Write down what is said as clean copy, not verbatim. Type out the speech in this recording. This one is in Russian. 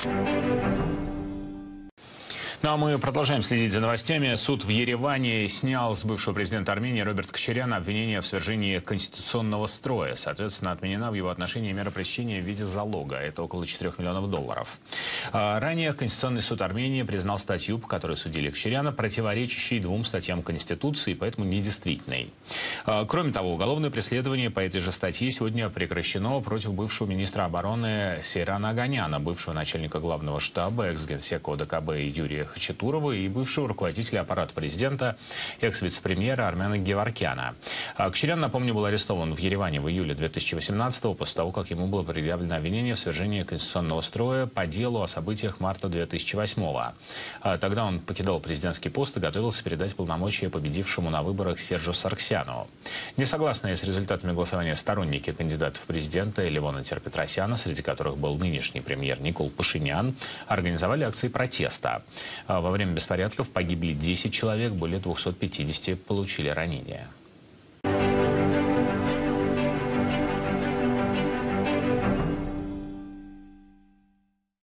Ну а мы продолжаем следить за новостями. Суд в Ереване снял с бывшего президента Армении Роберта Кочаряна обвинение в свержении конституционного строя. Соответственно, отменена в его отношении мера пресечения в виде залога. Это около 4 миллионов долларов. Ранее Конституционный суд Армении признал статью, по которой судили Кочаряна, противоречащей 2 статьям Конституции, поэтому недействительной. Кроме того, уголовное преследование по этой же статье сегодня прекращено против бывшего министра обороны Сейрана Оганяна, бывшего начальника главного штаба, экс-генсека ОДКБ Юрия Хачатурова и бывшего руководителя аппарата президента, экс-вице-премьера Армена Геворкяна. Кочарян, напомню, был арестован в Ереване в июле 2018-го после того, как ему было предъявлено обвинение в свержении конституционного строя по делу о событиях марта 2008-го. Тогда он покидал президентский пост и готовился передать полномочия победившему на выборах Сержу Саргсяну. Несогласные с результатами голосования сторонники кандидатов в президенты Левона Тер-Петросяна, среди которых был нынешний премьер Никол Пашинян, организовали акции протеста. Во время беспорядков погибли 10 человек, более 250 получили ранения.